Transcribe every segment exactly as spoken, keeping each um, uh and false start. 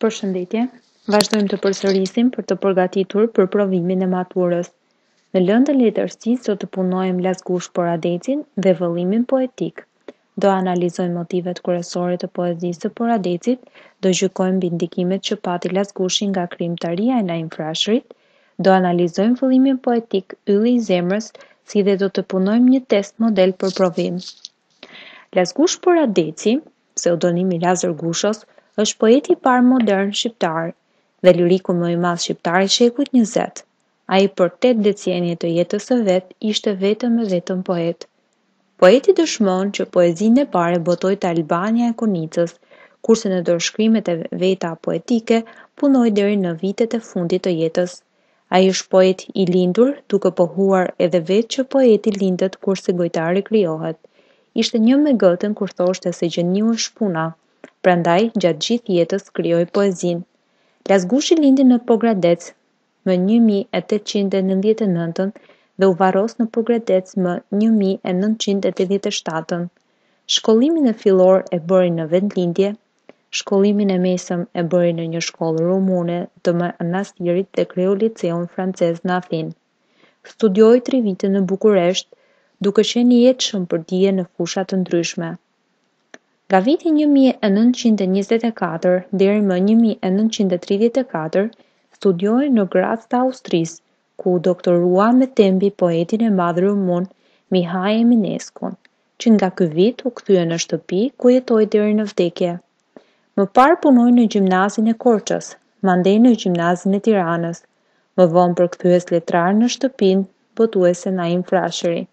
Përshëndetje, vazhdojmë të përsërisim për të përgatitur për provimin e maturës. Në lëndën letërsisë do të punojmë Lazgush Poradecin dhe vëllimin poetik. Do analizojmë motivet kryesore të poezisë të Poradecit, do gjykojmë mbi ndikimet që pati Lazgushi nga krijimtaria e Naim Frashërit, do analizojmë vëllimin poetik Ylli i zemrës, si dhe do të punojmë një test model për provim. Lazgush Poradeci, pseudonimi Lazar Gushos, është poeti i parë modern shqiptar dhe liriku më i madh shqiptar i shekullit njëzet. Ai për tetë decenije të jetës së vet ishte vetëm e vetëm poet. Poeti dëshmon që poezinë e parë botoi te Albania e Konicës, kurse në dorëshkrimet e veta poetike punoi deri në vitet e fundit të jetës. Ai është poet i lindur duke pohuar edhe vetë që poeti lindet kurse gojtari krijohet. Ishte një me gëtën kur thoshte se gjeniu është puna. Prandaj, gjatë gjithë jetës krijoi poezinë. Lazgushi lindi në Pogradec më një mijë e tetëqind e nëntëdhjetë e nëntë dhe u varros në Pogradec më një mijë e nëntëqind e tetëdhjetë e shtatë. Shkollimin e fillor e bëri në vendlindje, shkollimin e mesëm e bëri në një shkollë rumune të manastirit dhe kreu liceun francez në Athinë. Studioi tri vite në Bukuresht, duke qenë i jetshëm për dije në fusha të ndryshme. Nga viti një mijë e nëntëqind e njëzet e katër deri më një mijë e nëntëqind e tridhjetë e katër, studioi në Graz të Austrisë, ku u doktorua me tembi poetin e madh rumun Mihai Eminescu, që nga ky vit u kthye në shtëpi ku jetoi deri në vdekje. Më parë punoi në gjimnazin e Korçës, mandej në gjimnazin e Tiranës, më vonë përkthyes letrar në shtëpinë botuese Naim Frashëri.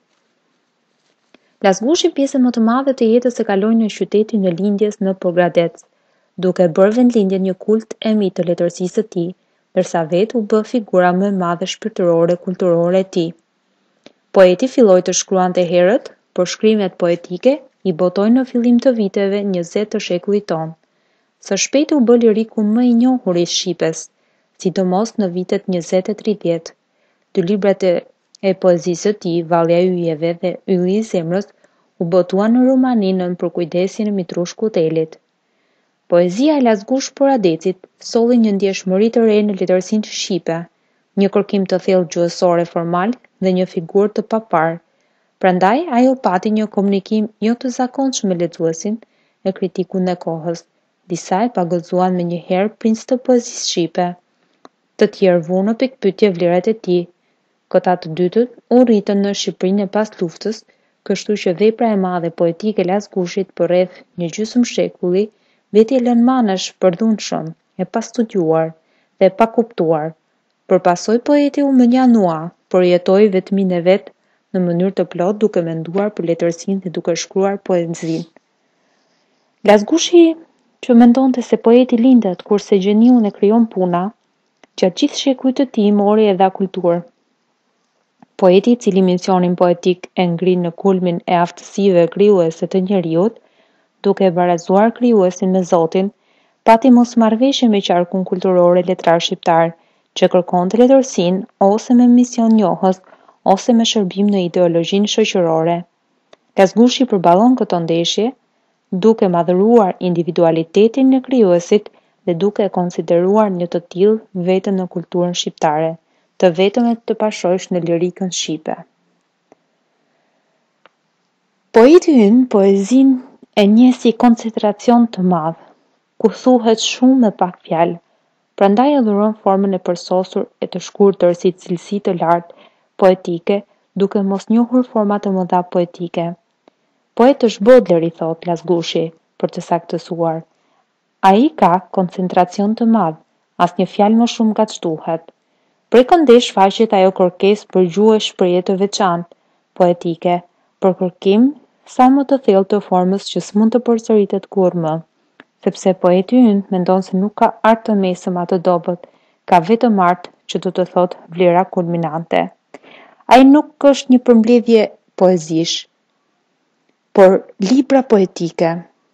Lazgushi pjesën më të madhe të jetës e kaloi në qytetin e lindjes në Pogradec, duke bërë vendlindjen një kult e mit të letërsisë së tij, ndërsa vetë u bë figura më e madhe shpirtërore kulturore e tij. Poeti filloi të shkruante herët, por shkrimet poetike i botoi në fillim të viteve njëzet të shekullit tonë. Së shpejti u bë liriku më i njohur i shqipes, sidomos në vitet njëzet e tridhjetë. Dy librat e e poezisë së tij, Valli i Yjeve dhe Ylli i zemrës, u botuan në Rumani nën përkujdesin e Mitrush Kutelit. Poezia e Lazgush Poradecit solli një ndjeshmëri të re në letërsinë shqipe, një kërkim të thellë gjuhësore formal dhe një figurë të paparë. Prandaj ajo pati një komunikim jo të zakonshëm me lexuesin e kritikun e kohës. Disa e pagëzuan me një herë princ të poezisë shqipe. Të tjerë vuan në pikpyetje vlerat e tij. Këta të dytët u rritën në Shqipërinë e pas luftës, kështu që vepra e madhe poetike e Lazgushit për rreth një gjysmë shekulli veti e lën manash përdhunshëm, e pastudiuar dhe e pakuptuar. Përpasoj poeti u menjanua, por jetoi vetminë e vet në mënyrë të plot duke menduar për letërsinë dhe duke shkruar poezinë. Lazgushi që mendonte se poeti lindet kurse gjeniu e krijon puna, gjatë gjithë shekullit të tij mori edhe kulturë. Poeti i cili misionin poetik e ngri në kulmin e aftësive krijuese të njeriut, duke e barazuar krijuesin me Zotin, pati mosmarrëveshje me qarkun kulturor e letrar shqiptar, që kërkonte letërsinë ose me mision njohës, ose me shërbim në ideologjinë shoqërore. Lazgushi përballon këto ndeshje, duke madhëruar individualitetin e krijuesit dhe duke e konsideruar një të tillë veten në kulturën shqiptare, të vetëmet të pashosh në lirikën shqipe. Poeti ynë poezinë e njeh si koncentracion të madh, ku thuhet shumë me pak fjalë. Prandaj e dhuron formën e përsosur e të shkurtër si cilësi të lartë poetike, duke mos njohur forma të mëdha poetike. Poet është Baudelaire, i thot Lazgushi, për të saktësuar. Ai ka koncentracion të madh, asnjë fjalë më shumë gatshtuhet. Prekëndesh faqet ajo kërkesë për gjuhë e shprehje të veçantë, poetike, për kërkim sa më të thellë të formës që s'mund të përsëritet kurrë më, sepse poeti ynë mendon se nuk ka art të mesëm atë dobët, ka vetëm art që do të thotë vlera kulminante. Ai nuk është një përmbledhje poezish, por libra poetike.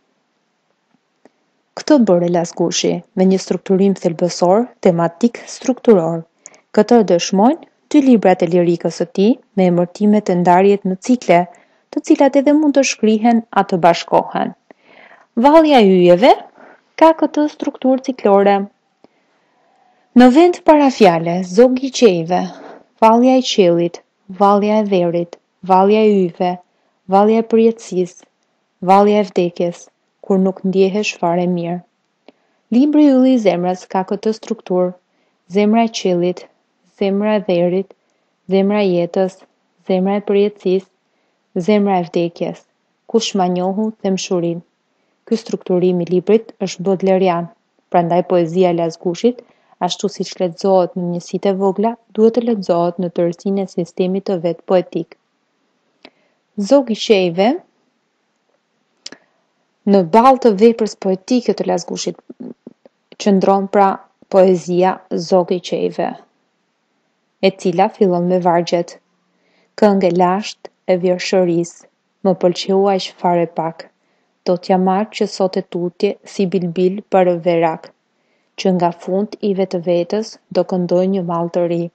Këtë bëri Lazgushi me një strukturim thelbësor, tematik strukturor. Këtë dëshmojnë dy librat e lirikës së tij me emërtime të ndarjet në cikle, të cilat edhe mund të shkrihen atë bashkohen. Valli i Yjeve ka këtë strukturë ciklore. Në vend parafjale, zogi i qejve, vallja e qiellit, vallja e dherit, vallja e yjeve, vallja e përjetësisë, vallja e vdekjes, kur nuk ndjehesh fare mirë. Libri Ylli i zemrës ka këtë strukturë: zemra e qiellit, zemra e dherit, zemra e jetës, zemra e përjetësisë, zemra e vdekjes, kush ma njohu themshurin. Ky strukturim i librit është bodlerian, prandaj poezia e Lazgushit, ashtu siç lexohet në njësitë e vogla, duhet të lexohet në tërësinë e sistemit të vet poetik. Zogi i qejve, në balë të veprës poetike të Lazgushit qëndron pra poezia Zogi i qejve, e cila fillon me vargjet: këngë e lashtë e vjershërisë, më pëlqeu aq fare pak. Do t'ja marr që sot e tutje si bilbil për verak, që nga fund i vetë vetës do këndoj një mall të ri.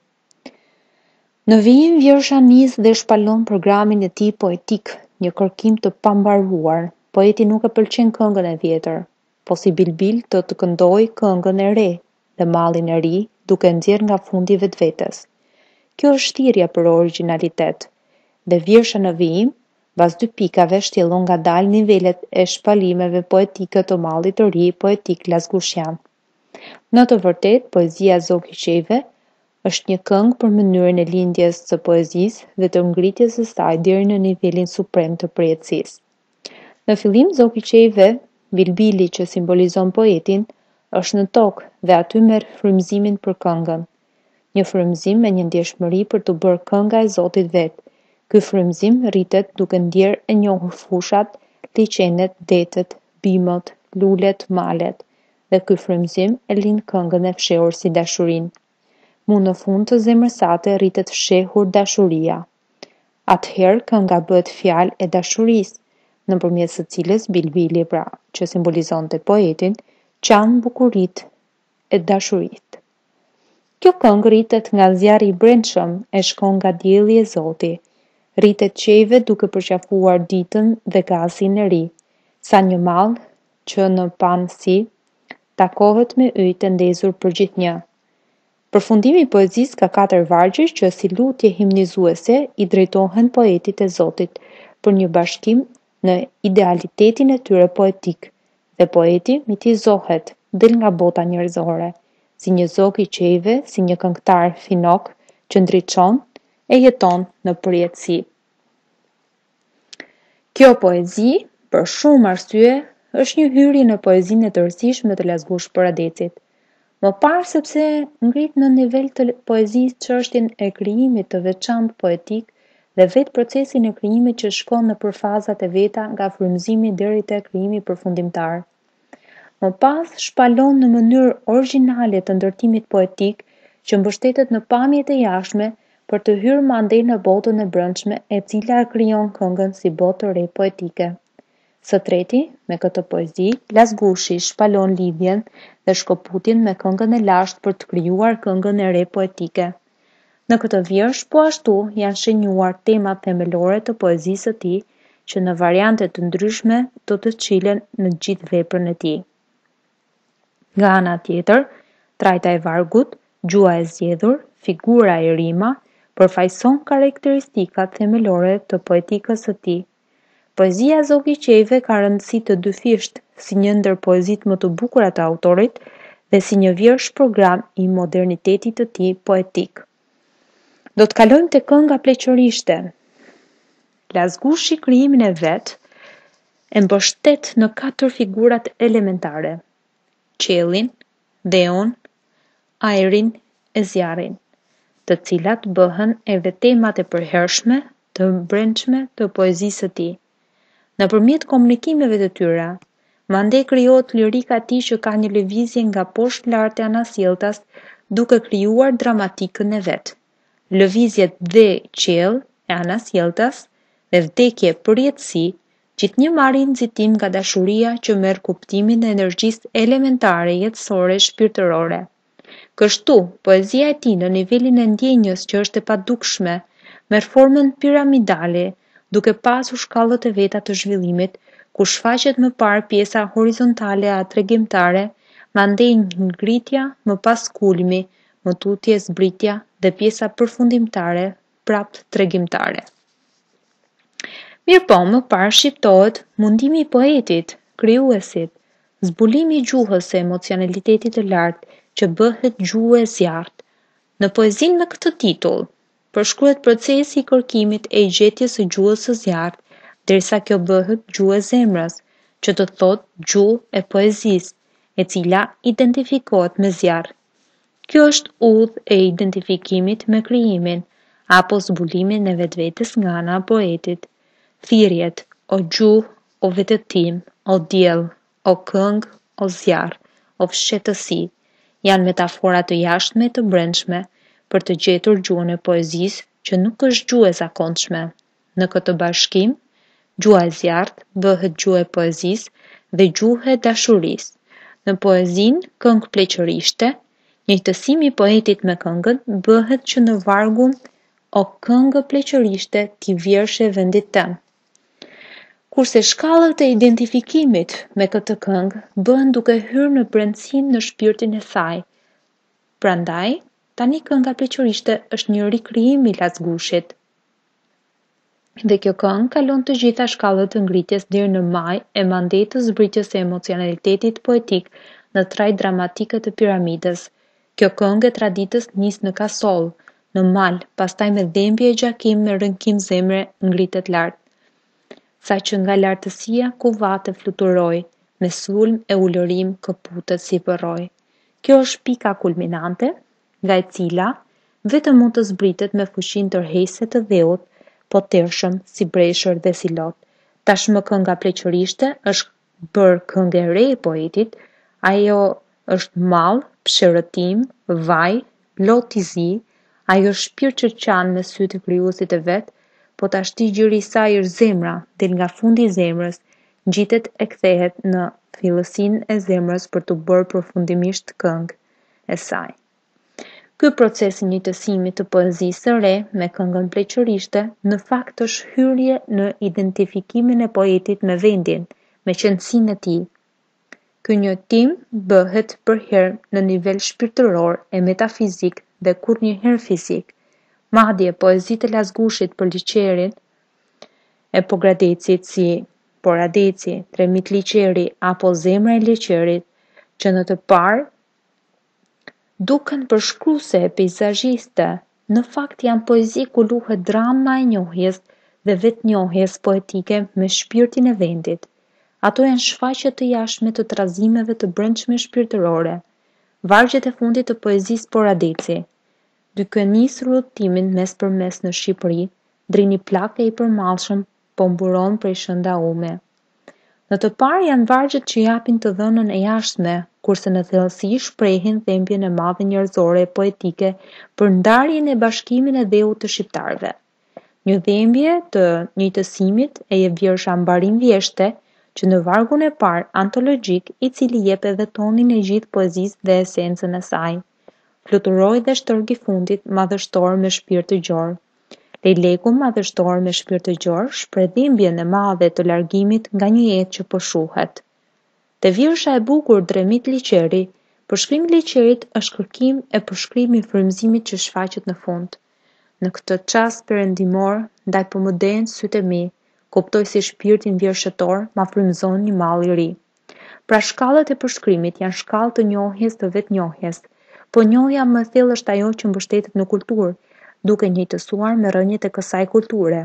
Në vijim Vjersha nis dhe shpalon programin e tij poetik, një kërkim të pambaruar. Poeti nuk e pëlqen këngën e vjetër, po si bilbil do të këndoj këngën e re dhe mallin e ri, duke nxjerr nga fundi vetvetes. Kjo është thirrja për origjinalitet, dhe Vjersha në vijim Bas dy pikave shtjellon ngadalë nivelet e shpalimeve poetike të mallit të ri poetik lazgushian. Në të vërtetë, poezia Zogi i qejve është një këngë për mënyrën e lindjes së poezisë dhe të ngritjes së saj deri në nivelin suprem të përjetësisë. Në fillim, Zogi i qejve, bilbili që simbolizon poetin, është në tokë dhe aty merr frymëzimin për këngën. Një frymëzim me një ndjeshmëri për të bërë kënga e Zotit vet. Ky frymëzim rritet duke ndjerë e njohur fushat, liçenet, detet, bimët, lulet, malet, dhe ky frymëzim e lind këngën e fshehur si dashurinë. Mu në fund të zemrës sate rritet fshehur dashuria. Atëherë kënga bëhet fjalë e dashurisë, nëpërmjet së cilës bilbili, pra, që simbolizonte poetin, qan bukuritë e dashurisë. Kjo këngë rritet nga zjarri i brendshëm e shkon nga dielli e Zotit. Rritet qejve duke përqafuar ditën dhe gazin e ri, sa një mall që në panësi takohet me yje të ndezur për gjithnjë. Përfundimi i poezisë ka katër vargje që si lutje himnizuese i drejtohen poetit e Zotit për një bashkim në idealitetin e tyre poetik, dhe poeti mitizohet, del nga bota njerëzore, si një zog i qejve, si një këngëtar finok që ndriçon e jeton në përjetësi. Kjo poezi, për shumë arsye, është një hyrje në poezinë e tërësishme të Lazgush Poradecit. Më parë sepse ngrit në nivel të poezisë çështjen e krijimit të veçantë poetik dhe vetë procesin e krijimit që shkon nëpër fazat e veta nga frymëzimi deri te krijimi përfundimtar. Më pas shpalon në mënyrë origjinale të ndërtimit poetik që mbështetet në pamjet e jashtme për të hyrë mandej në botën e brendshme e cila e krijon këngën si botë të re poetike. Së treti, me këtë poezi, Lazgushi shpalon lidhjen dhe shkoputjen me këngën e lashtë për të krijuar këngën e re poetike. Në këtë vjersh, po ashtu, janë shenjuar temat themelore të poezisë së tij, që në variante të ndryshme do të çilen në gjithë veprën e tij. Nga ana tjetër, trajta e vargut, gjua e zgjedhur, figura e rima, përfaqëson karakteristikat themelore të poetikës së tij. Poezia e Zogi i qejve ka rëndësi të dyfishtë si një ndër poezitë më të bukura të autorit dhe si një vjersh program i modernitetit të tij poetik. Do të kalojmë te kënga pleqërishte. Lazgushi krijimin e vet e mbështet në katër figurat elementare: qiellin, dheun, ajrin e zjarrin, të cilat bëhen edhe temat e përhershme të brendshme të poezisë së tij. Nëpërmjet komunikimeve të tyre, mandej krijohet lirika e tij që ka një lëvizje nga poshtë lart e anasjelltas, duke krijuar dramatikën e vet. Lëvizjet dhe qiell e anasjelltas dhe vdekje përjetësi, gjithnjë marrin nxitim nga dashuria që merr kuptimin e energjisë elementare jetësore shpirtërore. Kështu, poezia e tij në nivelin e ndjenjës që është e padukshme, merr formën piramidale, duke pasur shkallët e veta të zhvillimit, ku shfaqet më parë pjesa horizontale e tregimtare, mandej ngritja, më pas kulmi, më tutje zbritja dhe pjesa përfundimtare, prap tregimtare. Mirë po, më parë shqiptohet mundimi i poetit, krijuesit, zbulimi i gjuhës së emocionalitetit të lartë që bëhet gjuhë e zjarrt. Në poezinë me këtë titull, përshkruhet procesi i kërkimit e i gjetjes së gjuhës së zjarrt, derisa kjo bëhet gjuhë e zemrës, që do të thotë gjuhë e poezisë, e cila identifikohet me zjarr. Kjo është udhë e identifikimit me krijimin, apo zbulimin e vetvetes nga ana e poetit. Thirrjet, o gjuhë, o vetëtim, o diell, o këngë, o zjarr, o fshehtësi, janë metafora të jashtme e të brendshme për të gjetur gjuhën e poezisë që nuk është gjuhë e zakonshme. Në këtë bashkim, gjuha e zjarrt bëhet gjuhë e poezisë dhe gjuhë e dashurisë. Në poezinë këngë pleqërishte, njëjtësimi i poetit me këngën bëhet që në vargun o këngë pleqërishte ti vjershe vendit tëm. Kurse shkallët e identifikimit me këtë këngë bëhen duke hyrë në brendësinë në shpirtin e saj. Prandaj, tani kënga pleqërishte është një rikrijim i Lazgushit. Dhe kjo këngë kalon të gjitha shkallët të ngritjes deri në maj e mandej të zbritjes së emocionalitetit poetik në trajt dramatike të piramidës. Kjo këngë e traditës nis në kasoll, në mal, pastaj me dhembje e gjakim me rënkim zemre ngritet lart. Sa që nga lartësia kuvate fluturoj, me sulm e ulërim këputet si përroj. Kjo është pika kulminante, nga e cila vetëm mund të zbritet me fuqinë tërheqëse të dheut, po tërshëm si breshër dhe si lot. Tashmë kënga pleqërishte është bërë këngë e re e poetit, ajo është mall, pshërëtim, vaj, lot i zi, ajo shpirt që qanë me sytë e krijuesit e vet, po tashti gjyri i saj është zemra, del nga fundi i zemrës, ngjitet e kthehet në thellësinë e zemrës për të bërë përfundimisht këngë e saj. Ky proces i njëjtësimit të poezisë së re me këngën pleqërishte në fakt është hyrje në identifikimin e poetit me vendin, me qëndësinë e tij. Ky njëjtim bëhet për herë në nivel shpirtëror e metafizik dhe kurrnjëherë fizik. Madje poezitë e Lazgushit për liqerin e Pogradecit si Poradeci, Tremit liqeri apo Zemra e liqerit, që në të parë duken përshkruese e peizazhiste, në fakt janë poezi ku luhet drama e njohjes dhe vetnjohjes poetike me shpirtin e vendit. Ato janë shfaqje të jashtme të trazimeve të brendshme shpirtërore. Vargjet e fundit të poezisë Poradeci, duke nisur udhëtimin mes për mes në Shqipëri, drini plak e i përmallshëm po mburon prej shënda ume. Në të parë janë vargjet që japin të dhënën e jashtme, kurse në thellësi shprehin dhembjen e madhe njerëzore e poetike për ndarjen e bashkimin e dheut të shqiptarëve. Një dhembje të njëjtësimit e jep vjersha Mbarim Vjeshte, që në vargun e parë antologjik, i cili jep edhe tonin e gjithë poezisë dhe esencën e saj. Fluturoi dhe shtërgi fundit madhështor me shpirt të gjor. Lejleku madhështor me shpirt të gjor shpreh dhimbjen e madhe të largimit nga një jetë që po shuhet. Te vjersha e bukur Tremit liqeri, përshkrimi i liqerit është kërkim e përshkrimi i frymëzimit që shfaqet në fund. Në këtë çast perëndimor, ndaj po më den sytë e mi, kuptoj si shpirtin vjershëtor ma frymëzon një mall i ri. Pra shkallët e përshkrimit janë shkallë të njohjes të vetnjohjes, po njohja më thellë është ajo që mbështetet në kulturë, duke njëjtësuar me rrënjët e kësaj kulture.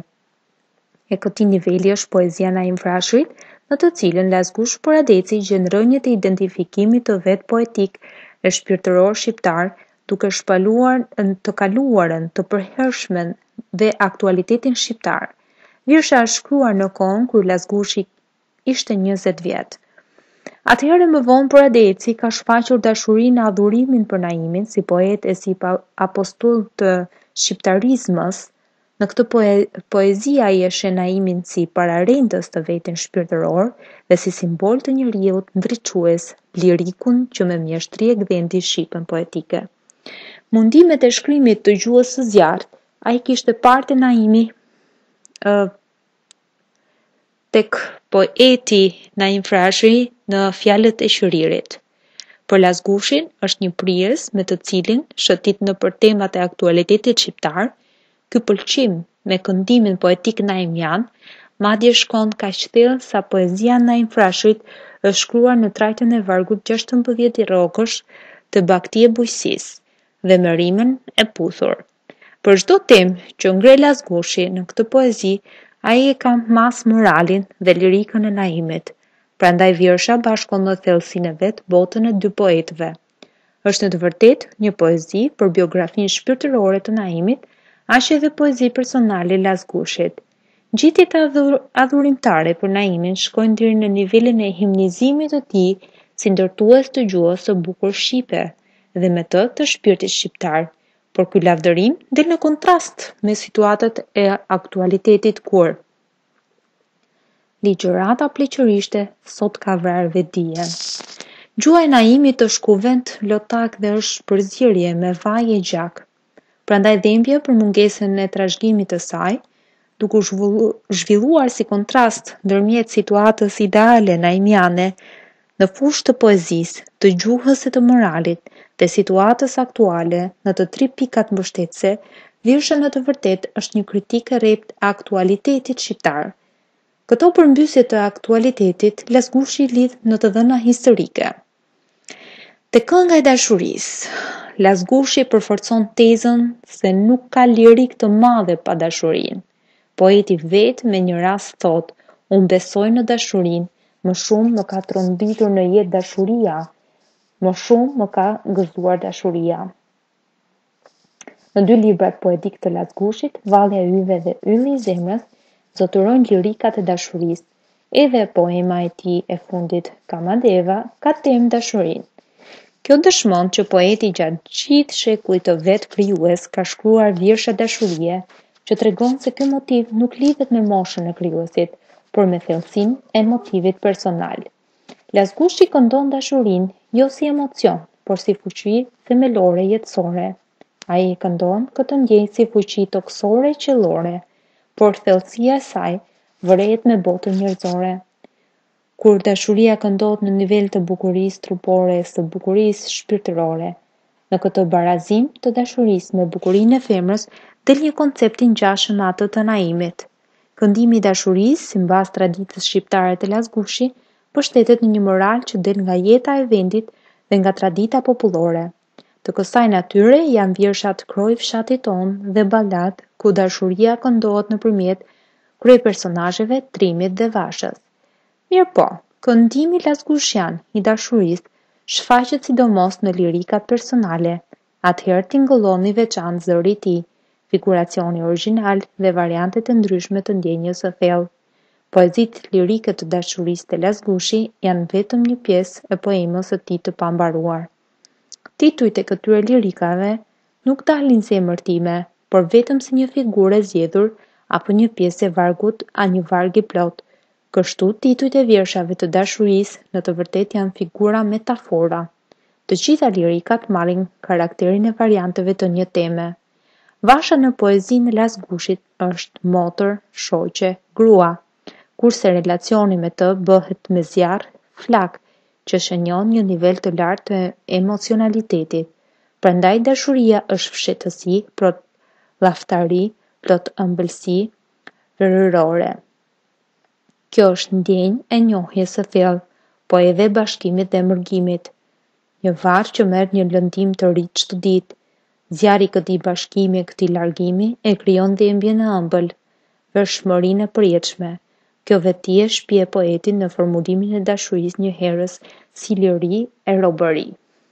E këtij niveli është poezia Naim Frashërit, në të cilën Lazgush Poradeci gjen rrënjët e identifikimit të vet poetik e shpirtëror shqiptar, duke shpaluar të kaluarën, të përhershmen dhe aktualitetin shqiptar. Vjersha është shkruar në kohën kur Lazgushi ishte njëzet vjet. Atëherë më vonë Poradeci ka shfaqur dashurinë e adhurimin për Naimin si poet e si apostull të shqiptarizmës. Në këtë poe poezia ai e sheh Naimin si pararendës të vetin shpirtëror dhe si simbol të njeriut ndriçues, lirikun që me mjeshtri e gdhendi shqipen poetike. Mundimet e shkrimit të gjuhës së zjarrt, ai kishte parë te Naimi ë tek poeti Naim Frashëri në Fjalët e Shëririt. Për Lazgushin është një prijes me të cilin shëtit nëpër temat e aktualitetit shqiptar. Ky pëlqim me këndimin poetik naimian madje shkon kaq thellë sa poezia e Naim Frashërit është shkruar në trajtën e vargut gjashtëmbëdhjetë i rrogësh të Bakti e Bujqësisë dhe me rimën e puthur. Për çdo temë që ngre Lazgushi në këtë poezi, ai e ka mas moralin dhe lirikën e Naimit. Prandaj vjersha bashkon në thellësinë e vet botën e dy poetëve. Është në të vërtetë një poezi për biografinë shpirtërore të Naimit, aq edhe poezi personale Lazgushit. Gjitjet adhurimtare për Naimin shkojnë deri në nivelin e himnizimit të tij si ndërtues të gjuhës së bukur shqipe dhe me të të shpirtit shqiptar. Por ky lavdërim del në kontrast me situatat e aktualitetit kur ligjërata pleqërishte sot ka vrarë vetdijen. Gjuha e Naimit është kuvent lotak dhe është përzierje me vaj e gjak. Prandaj dhimbje për mungesën e trashëgimit të saj, duke zhvilluar si kontrast ndërmjet situatës ideale naimiane në fushë të poezisë, të gjuhës e të moralit dhe situatës aktuale në të tri pikat mbështetëse, vjersha në të vërtetë është një kritikë e rreptë e aktualitetit shqiptar. Këto përmbysje të aktualitetit Lazgushi lidh në të dhëna historike. Te kënga e dashurisë, Lazgushi përforcon tezën se nuk ka lirik të madhe pa dashurinë. Poeti vetë me një rast thot: "Unë besoj në dashurinë, më shumë më ka trombitur në jetë dashuria, më shumë më ka gëzuar dashuria." Në dy librat poetik të Lazgushit, Valli e yve dhe Ylli i zemrës, zotërojnë lirikat e dashurisë. Edhe poema e tij e fundit, Kamadeva, ka temë dashurinë. Kjo dëshmon që poeti gjatë gjithë shekullit të vet krijues ka shkruar vjersha dashurie, që tregon se ky motiv nuk lidhet me moshën e krijuesit, por me thellësinë e motivit personal. Lazgushi këndon dashurinë jo si emocion, por si fuqi themelore jetësore. Ai e këndon këtë ndjenjë si fuqi toksore qellore, por thellësia e saj vërehet me botën njerëzore. Kur dashuria këndohet në nivel të bukurisë trupore së bukurisë shpirtërore, në këtë barazim të dashurisë me bukurinë e femrës del një koncept i ngjashëm me atë të Naimit. Këndimi i dashurisë, sipas traditës shqiptare të Lazgushi, mbështetet në një moral që del nga jeta e vendit dhe nga tradita popullore. Të kësaj natyre janë vjershat Kroj fshatit ton dhe Ballad, ku dashuria këndohet nëpërmjet kryepersonazheve Trimit dhe Vashës. Mirë po, këndimi lazgushian i dashurisë shfaqet sidomos në lirikat personale. Atëherë tingëllon i veçantë zëri i tij, figuracioni origjinal dhe variantet e ndryshme të ndjenjës së thellë. Poezitë lirike të dashurisë të Lazgushi janë vetëm një pjesë e poemës së tij të pambaruar. Titujt e këtyre lirikave nuk dalin si emërtime, por vetëm si një figurë e zgjedhur apo një pjesë e vargut a një varg i plot. Kështu titujt e vjershave të dashurisë në të vërtetë janë figura metafora. Të gjitha lirikat marrin karakterin e varianteve të një teme. Vasha në poezinë e Lazgushit është motër, shoqe, grua, kurse relacioni me të bëhet me zjarr, flak, që shënjon një nivel të lartë të emocionalitetit. Prandaj dashuria është fshehtësi, plot llaftari, plot ëmbëlsi rërore. Kjo është ndjenjë e njohjes së thellë, po edhe bashkimit dhe mërgimit. Një varr që merr një lëndim të ri çdo ditë. Zjarri i këtij bashkimi e këtij largimi e krijon dhimbjen e ëmbël, vërshmërinë e përjetshme. Kjo vetëdije shpije poetin në formulimin e dashurisë një herës si liri e robëri.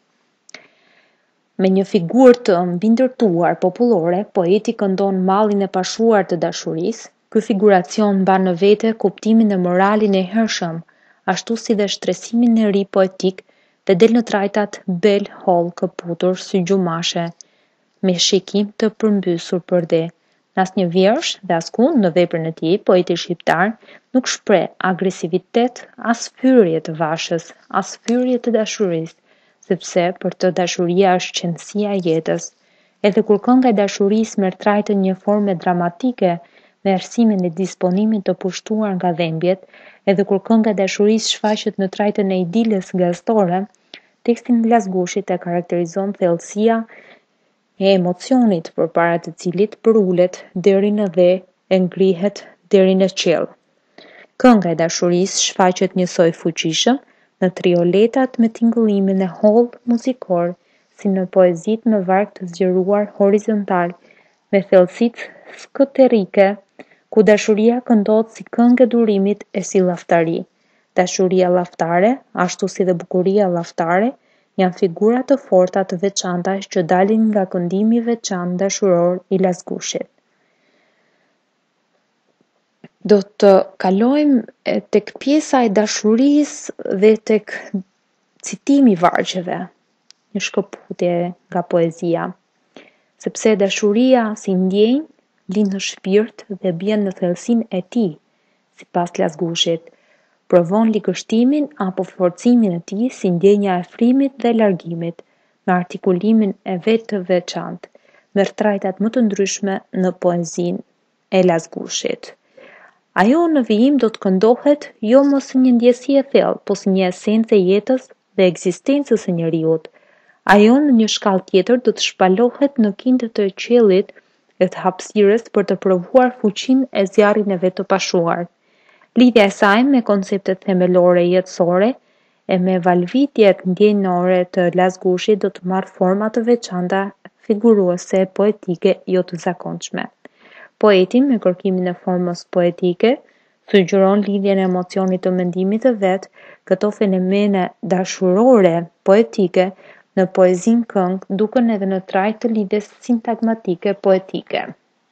Me një figurë të mbindërtuar popullore, poeti këndon mallin e pashuar të dashurisë. Ky figuracion mban në vete kuptimin e moralin e hershëm, ashtu si dhe shtresimin e ri poetik dhe del në trajtat bel, holl, këputur, sy gjumashe, me shikim të përmbysur përde. Në asnjë vjersh dhe askund në veprën e tij, poeti shqiptar nuk shpreh agresivitet as fyrje të Vashës, as fyrje të dashurisë, sepse për të dashuria është qendësia e jetës. Edhe kur kënga e dashurisë merr trajtën një forme dramatike, me ersimin e disponimin të pushtuar nga dhimbjet, edhe kur kënga e dashurisë shfaqet në trajtën e idilës gëztore, tekstin e Lazgushit e karakterizon thellësia e emocionit përpara të cilit përulet deri në dhe e ngrihet deri në qiell. Kënga e dashurisë shfaqet njësoj fuqishëm në trioletat me tingëllimin e hollë muzikor, si në poezitë me varg të zgjeruar horizontal, me thellësitë skëterike, ku dashuria këndohet si këngë e durimit e si llaftari. Dashuria llaftare, ashtu si dhe bukuria llaftare, janë figura të forta të veçanta që dalin nga këndimi i veçantë dashuror i Lazgushit. Do të kalojmë tek pjesa e dashurisë dhe tek citimi i vargjeve, një shkëputje nga poezia, sepse dashuria si ndjenjë lind në shpirt dhe bjen në thellësinë e tij, sipas Lazgushit, provon ligështimin apo forcimin e tij si ndjenja e frymin dhe largimit, me artikulimin e vet të veçantë, merr trajtat më të ndryshme në poezinë e Lazgushit. Ajo në vijim do të këndohet jo më si një ndjesi e thellë, po si një esencë e jetës dhe ekzistencës së njeriut. Ajo në një shkallë tjetër do të shpalohet në kindet e qiellit e të hapësirës për të provuar fuqinë e zjarrit e vet të pashuar. Lidhja e saj me konceptet themelore jetësore e me valvitjet ndjenjore të Lazgushit do të marrë forma të veçanta figuruese poetike jo të zakonshme. Poeti, me kërkimin e formës poetike, sugjeron lidhjen e emocionit të mendimit të vet, këto fenomene dashurore poetike në poezinë këngë duken edhe në trajt të lidhjes sintagmatike poetike.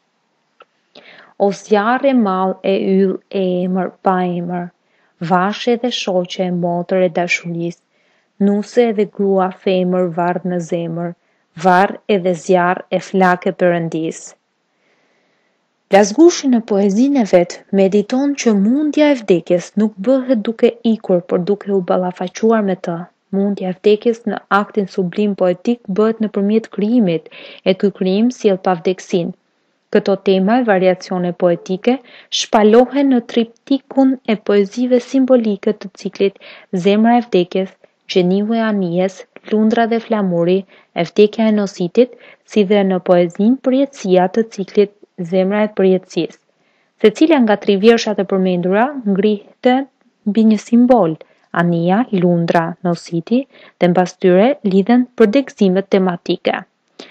O zjarre mall e yll e emër pa emër, vashe dhe shoqe e motër e dashurisë, nuse edhe grua femër varr në zemër, varr edhe zjarr e flake perëndisë. Lazgushi në poezinë e vet mediton që mundja e vdekjes nuk bëhet duke ikur, por duke u ballafaquar me të. Mundja e vdekjes në aktin sublim poetik bëhet nëpërmjet krijimit, e ky krijim sjell pavdekësinë. Këto tema e variacione poetike shpalohen në triptikun e poezive simbolike të ciklit Zemra e vdekjes, Gjeniu e anijes, Lundra dhe flamuri, e vdekja e nositit, si dhe në poezinë Përjetësia të ciklit Zemra e përjetësisë. Secila nga tri vjershat e përmendura ngrihet mbi një simbol, anija, lundra, nositi, dhe mbas tyre lidhen përdekësimet tematike.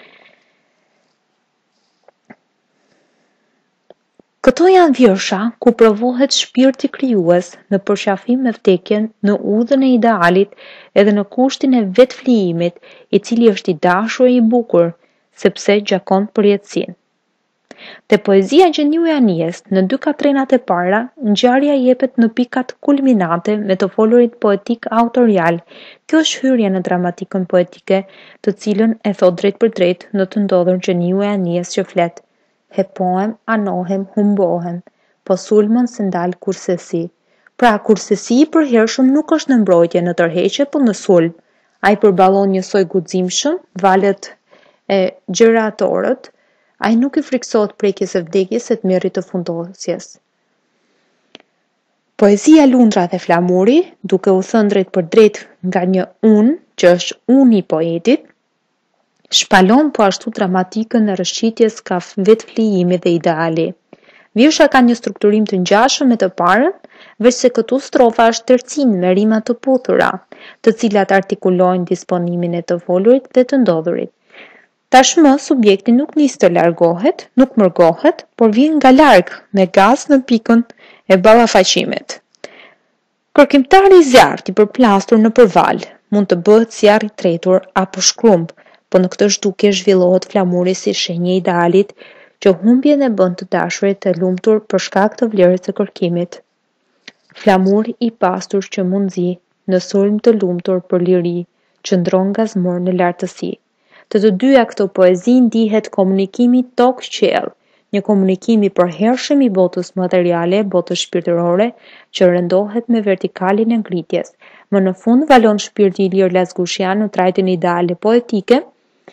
Këto janë vjersha ku provohet shpirti krijues në përqafim me vdekjen, në udhën e idealit edhe në kushtin e vetflijimit, i cili është i dashur e i bukur, sepse gjakon përjetësinë. Te poezia Gjeniu e anijes, në dy katrenat e para, ngjarja jepet në pikat kulminante me të folurit poetik autorial. Kjo është hyrja në dramatikën poetike, të cilën e thot drejt për drejt në të ndodhur Gjeniu e anijes që flet: Hepohem, anohem, humbohem, po sulmën se ndal kursesi. Pra, kursesi i përhershëm nuk është në mbrojtje, në tërheqje, po në sulm. Ai përballon njësoj guximshëm valët e gjeratorët. Ai nuk i friksohet prekjes së vdekjes e të mirrit të fundosjes. Poezia Lundra dhe flamuri, duke u thënë drejt për drejt nga një unë, që është uni i poetit, shpalon po ashtu dramatikën e rrëshqitjes ka vetflijimi dhe ideali. Vjersha ka një strukturim të ngjashëm me të parën, veçse këtu strofa është tërcinë me rima të puthura, të cilat artikulojnë disponimin e të folurit dhe të ndodhurit. Tashmë subjekti nuk nis të largohet, nuk mërgohet, por vjen nga larg me gaz në pikën e ballafaqimit. Kërkimtari i zjarrit i përplastur në përval mund të bëhet zjarr i tretur apo shkrumb, po në këtë zhdukje zhvillohet flamuri si shenjë e idealit që humbjen e bën të dashurit të lumtur për shkak të vlerës së kërkimit. Flamuri i pastur që mundzi në sulm të lumtur për liri, qëndron gazmor në lartësi. Të të dyja këto poezi ndihet komunikimi tokë-qiell, një komunikim i përhershëm i botës materiale, botës shpirtërore, që rëndohet me vertikalin e ngritjes. Më në fund valon shpirti i lirë lazgushian në trajtin ideale poetike,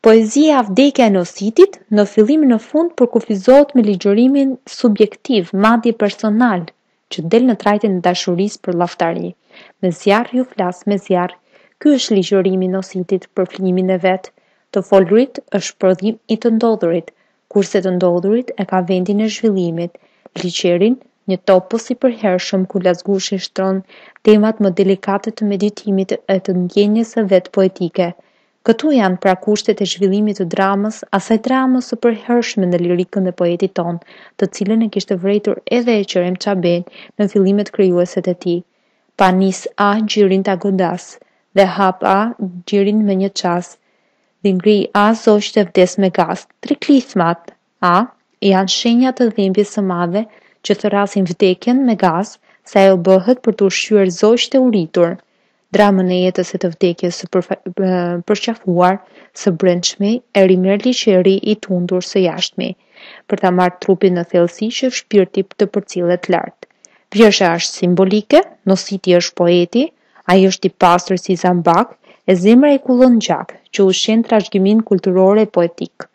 Poezia Vdekja e Nositit në fillim në fund përkufizohet me ligjërimin subjektiv, madje personal, që del në trajtin e dashurisë për llaftari. Me zjarr ju flas me zjarr. Ky është ligjërimi i Nositit për flimin e vet. Të folurit është prodhim i të ndodhurit, kurse të ndodhurit e ka vendin e zhvillimit. Liqerin, një topos i përhershëm ku Lazgushi shtron temat më delikate të meditimit e të ndjenjes së vet poetike. Këtu janë pra kushtet e zhvillimit të dramës, asaj dramës së përhershme në lirikën e poetit ton, të cilën e kishte vërejtur edhe e Qerem Çaben në fillimet krijuese të tij. Pa nis a gjirin ta godas, dhe hap a gjirin me një qas, dhe ngri a zoq të vdes me gas. Triklithmat a janë shenja të dhimbjes së madhe që thrasin vdekjen me gas, se ajo bëhet për të ushqyer zoqt e uritur. Dramën e jetës së të vdekjes së përqafuar së brendshme e rimer liqeri i tundur së jashtmi, për ta marrë trupin në thellësi që shpirti të përcillet lart. Vjersha është simbolike, Nositi është poeti, ai është i pastër si zambak, e zemra i kullon gjak, që ushqen trashëgimin kulturor e poetik.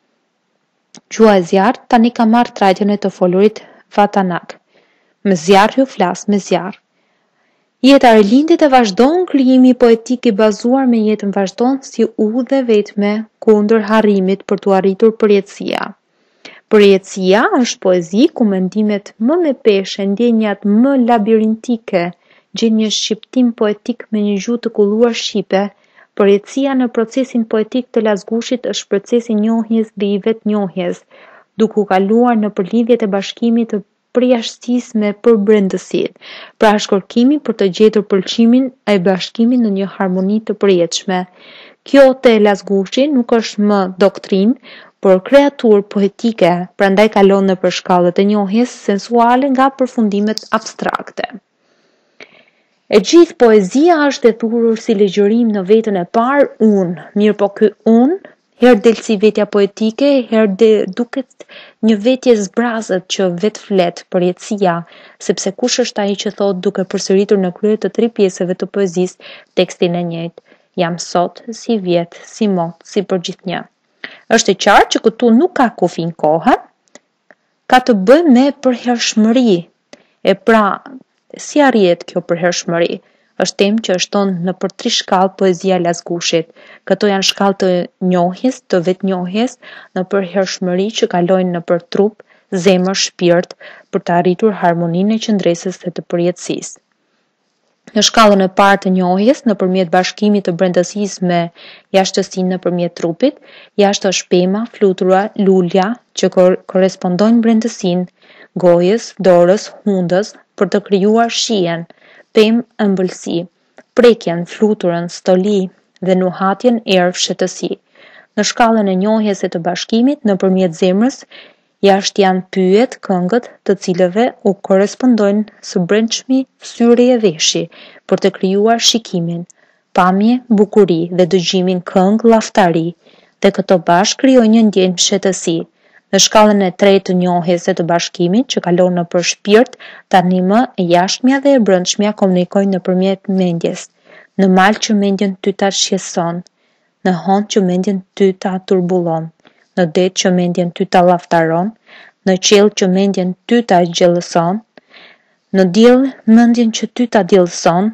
Gjua e zjarr tani ka marrë trajtën e të folurit vatanak. Me zjarr ju flas me zjarr. Jeta rilindit e vazhdon, krijimi poetik i bazuar me jetën vazhdon si udhë vetme kundër harrimit për t'u arritur përjetësia. Përjetësia është poezi ku mendimet më me peshë, ndjenjat më labirintike, gjen një shqiptim poetik me një gjuhë të kulluar shqipe. Përjetësia në procesin poetik të Lazgushit është procesi i njohjes dhe i vetnjohjes, duke u kaluar në përlidhjet e bashkimit të përjashtësisë me përbrendësinë, pra shkërkimi për të gjetur pëlqimin e bashkimin në një harmoni të përjetshme. Kjo te Lazgushi nuk është më doktrinë, por kreaturë poetike, prandaj kalon nëpër shkallët e njohjes sensuale nga përfundimet abstrakte. E gjithë poezia është e thurur si ligjërim në veten e parë unë, mirë po ky unë herë del si vetja poetike, herë de duket një vetje zbrazët që vetë flet përjetësia, sepse kush është ai që thot duke përsëritur në krye të tri pjesëve të poezisë tekstin e njëjtë, jam sot, si vjet, si mot, si për gjithnjë. Është e qartë që këtu nuk ka kufin kohë, ka të bëjë me përhershmëri. E pra, si arrihet kjo përhershmëri? Është temë që shton në për tri shkallë poezia e Lazgushit. Këto janë shkallë të njohjes, të vetnjohjes, në përhershmëri që kalojnë në për trup, zemër, shpirt, për të arritur harmoninë e qëndresës së të përjetësisë. Në shkallën e parë të njohjes, nëpërmjet bashkimit të brendësisë me jashtësinë nëpërmjet trupit, jashtë është pema, flutura, lulja, që kor korrespondojnë brendësinë, gojës, dorës, hundës, për të krijuar shijen, pemë ëmbëlsi, prekjen, fluturën, stoli dhe nuhatjen erë fshetësi. Në shkallën e njohjes e të bashkimit nëpërmjet zemrës, jashtë janë pyjet, këngët, të cilëve u korrespondojnë së brendshmi syri e veshi, për të krijuar shikimin, pamje, bukuri dhe dëgjimin këngë, llaftari, dhe këto bashkë krijojnë një ndjenjë fshetësi. Në shkallën e tretë të njohjes së të bashkimit, që kalon nëpër shpirt, tani më e jashtmja dhe e brendshmja komunikojnë nëpërmjet mendjes. Në mal që mendjen ty ta shqetëson, në hon që mendjen ty ta turbullon, në det që mendjen ty ta llaftaron, në qiell që mendjen ty ta xhellëson, në diell mendjen që ty ta diellëson,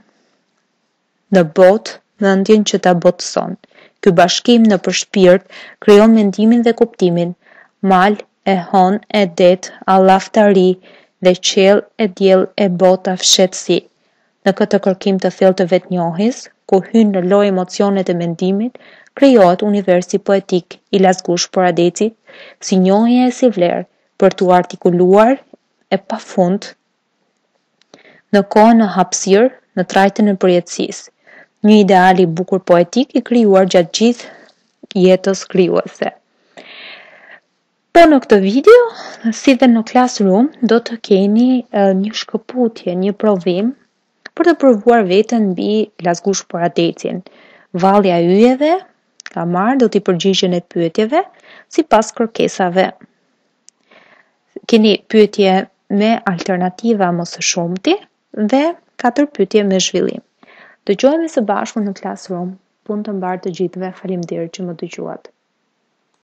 në botë mendjen që ta botëson. Ky bashkim nëpër shpirt krijon mendimin dhe kuptimin. Mal, e hon, e det, a llaftari, dhe qiell, e diell, e bota, fshetësi. Në këtë kërkim të thellë të vetnjohjes, ku hyn në lojë emocionet e mendimit, krijohet universi poetik i Lazgush Poradecit, si njohje e si vlerë, për t'u artikuluar e pafund në kohën e hapësirë në trajtën e përjetësisë. Një ideal i bukur poetik i krijuar gjatë gjithë jetës krijuese. Po në këtë video, si dhe në Classroom, do të keni uh, një shkëputje, një provim për të provuar veten mbi Lazgush Poradecin. Vallja e yjeve ka marrë do t'i përgjigjen e pyetjeve sipas kërkesave. Keni pyetje me alternativa më së shumti dhe katër pyetje me zhvillim. Dëgjohemi së bashku në Classroom. Punë të mbarë të gjithëve. Faleminderit që më dëgjuat.